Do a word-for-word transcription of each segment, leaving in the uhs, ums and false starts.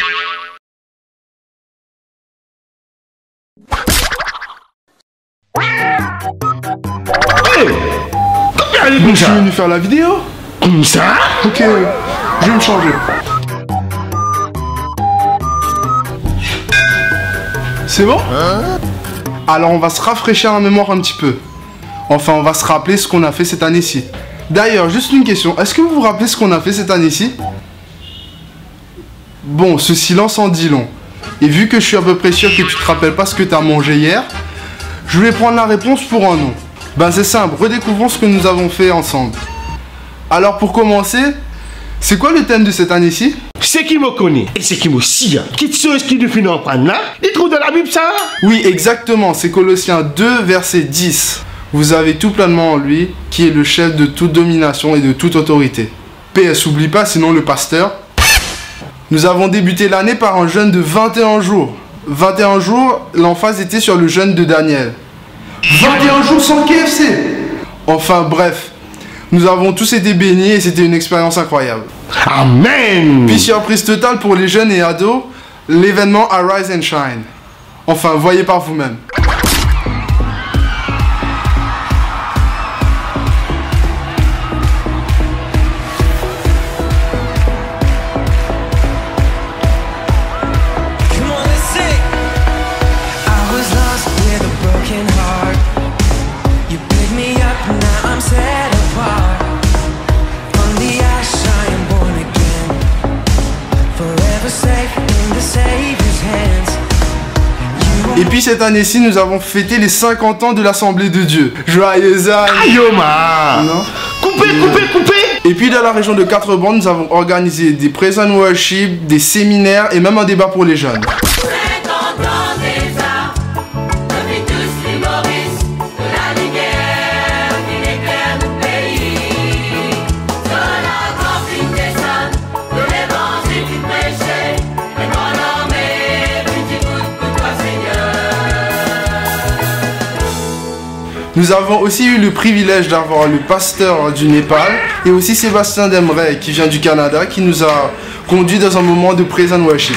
Je suis venu faire la vidéo. Comme ça? Ok, je vais me changer. C'est bon? Alors on va se rafraîchir la mémoire un petit peu. Enfin, on va se rappeler ce qu'on a fait cette année-ci. D'ailleurs, juste une question. Est-ce que vous vous rappelez ce qu'on a fait cette année-ci? Bon, ce silence en dit long. Et vu que je suis à peu près sûr que tu te rappelles pas ce que tu as mangé hier, je vais prendre la réponse pour un nom. Ben c'est simple, redécouvrons ce que nous avons fait ensemble. Alors pour commencer, c'est quoi le thème de cette année-ci? C'est qui me connaît et c'est qui me scie. Qui ceux qui ne finissent pas là? Il trouve de la Bible ça? Oui, exactement, c'est Colossiens deux, verset dix. Vous avez tout pleinement en lui, qui est le chef de toute domination et de toute autorité. P S, oublie pas, sinon le pasteur. Nous avons débuté l'année par un jeûne de vingt et un jours. vingt et un jours, l'emphase était sur le jeûne de Daniel. vingt et un jours sans K F C. Enfin bref, nous avons tous été bénis et c'était une expérience incroyable. Amen. Puis surprise totale pour les jeunes et ados, l'événement Arise and Shine. Enfin, voyez par vous-même. Et puis cette année-ci, nous avons fêté les cinquante ans de l'Assemblée de Dieu. Joyeux Ayoma. Non. Coupez, coupez, coupez. Et puis dans la région de Quatre-Bornes, nous avons organisé des praise and worship, des séminaires et même un débat pour les jeunes. Nous avons aussi eu le privilège d'avoir le pasteur du Népal et aussi Sébastien Demray qui vient du Canada qui nous a conduits dans un moment de praise and worship.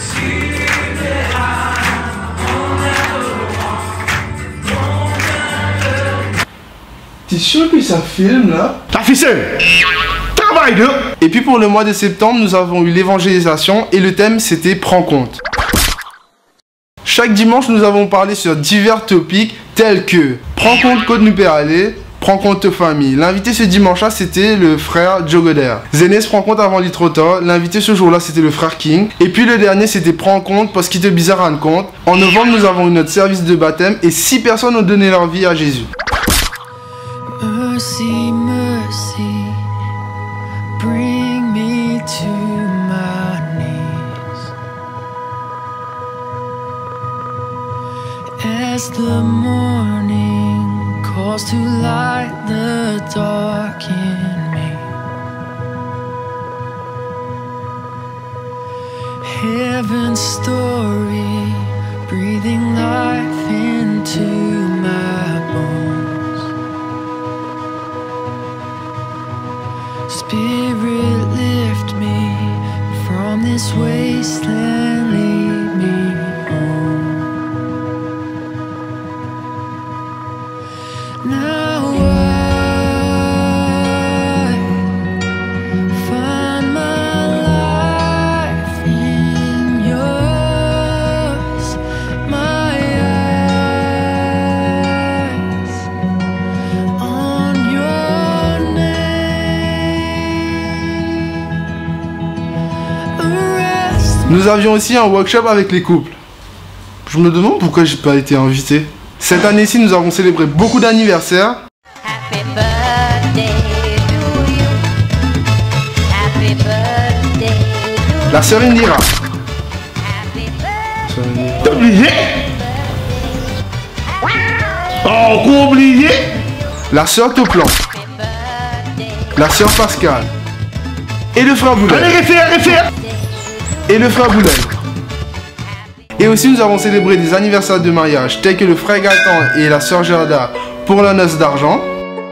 T'es sûr que ça filme là? Ta ficelle. Travail de. Et puis pour le mois de septembre, nous avons eu l'évangélisation et le thème c'était Prends compte. Chaque dimanche, nous avons parlé sur divers topics tels que Prends compte Côte nous peut aller, Prends compte ta famille. L'invité ce dimanche-là, c'était le frère Jogoder. Zénès prend compte avant Litrota. L'invité ce jour-là, c'était le frère King. Et puis le dernier, c'était Prends compte parce qu'il te bizarre à compte. En novembre, nous avons eu notre service de baptême et six personnes ont donné leur vie à Jésus. Mercy, mercy, bring me to my knees. As the morning calls to light the dark in me, heaven's story breathing life into my bones. Spirit, lift me from this wasteland, lead me home. Now I find my life in yours, my eyes on your name. Arrest Nous avions aussi un workshop avec les couples. Je me demande pourquoi j'ai pas été invité. Cette année-ci, nous avons célébré beaucoup d'anniversaires. Happy birthday to you. Happy birthday to La sœur Indira, Happy birthday. T'as oublié? Oh, qu'on oublié? la sœur Toplan, la sœur Pascal, et le frère Allez, Boulel. réfère, réfère. Et le frère Boulel. Et aussi, nous avons célébré des anniversaires de mariage, tels que le frère Gaëtan et la sœur Gerda pour la noce d'argent.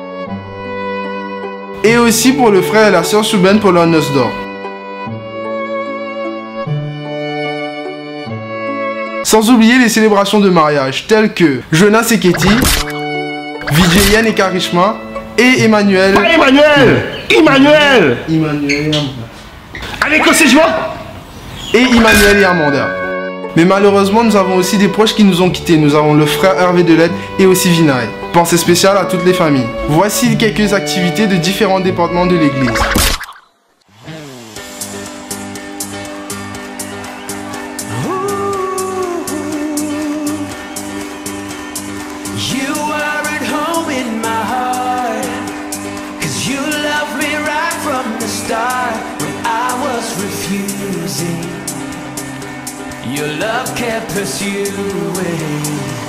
Et aussi pour le frère et la sœur Souben pour leur noce d'or. Sans oublier les célébrations de mariage telles que Jonas et Katie, Vijay et Karishma et Emmanuel. Pas Emmanuel, Emmanuel. Emmanuel Avec quoi c'est joie? et Emmanuel et Amanda. Mais malheureusement, nous avons aussi des proches qui nous ont quittés. Nous avons le frère Hervé Delette et aussi Vinay. Pensée spéciale à toutes les familles. Voici quelques activités de différents départements de l'église. You are at home in my heart, 'cause you loved me right from the start. When I was refusing, your love kept pursuing.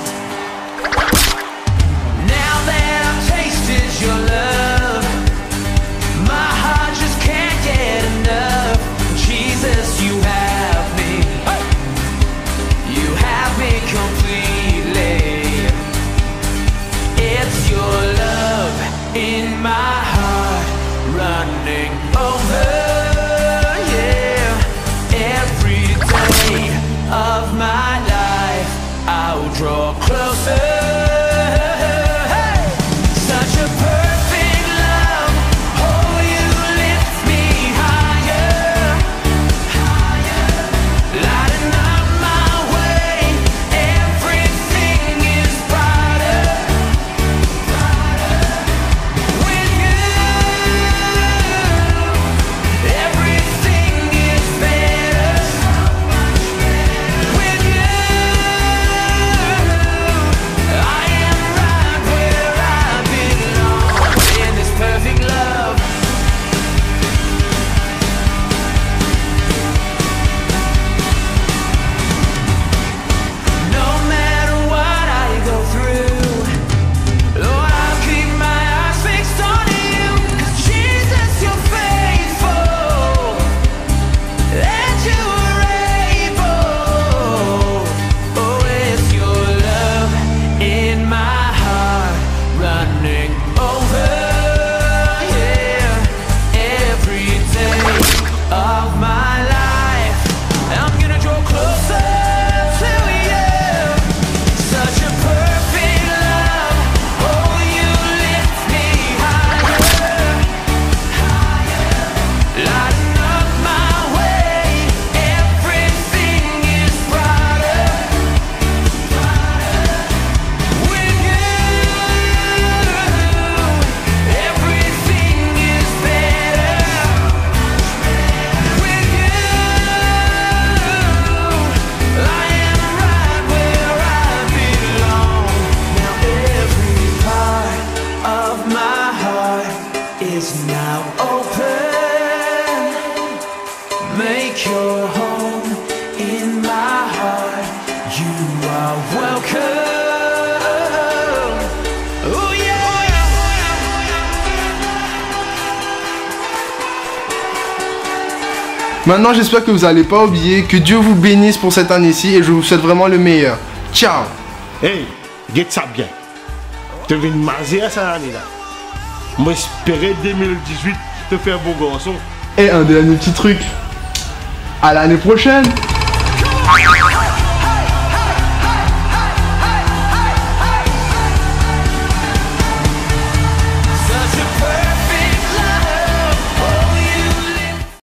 Now that I've tasted your love, my heart just can't get enough. Jesus, you have me, you have me completely. It's your love in my heart running over, yeah. Every day of my life I'll draw closer. Such a perfect love, oh you lift me higher, higher. Lighting up my way, everything is brighter, brighter. With you, everything is better, so much better. With you, I am right where I belong, in this perfect love. No matter what I go through, Lord, I'll keep my eyes fixed on you, 'cause Jesus, you're faithful, and you are able. Oh, it's your love in my heart running over, yeah. Every day of my life I'm gonna draw closer to you. Such a perfect love, oh you lift me higher, higher. Lighting up my way, everything is brighter, brighter. With you, everything is better. With you, I am right where I belong. Now every part of my heart is now open. Make your home in my heart. You are welcome. Oh yeah. Maintenant, j'espère que vous n'allez pas oublier. Que Dieu vous bénisse pour cette année-ci et je vous souhaite vraiment le meilleur. Ciao. Hey, get ça bien. Tu viens de maser à cette année là. Moi j'espérais deux mille dix-huit te faire beau garçon. Et un dernier petit truc. À l'année prochaine.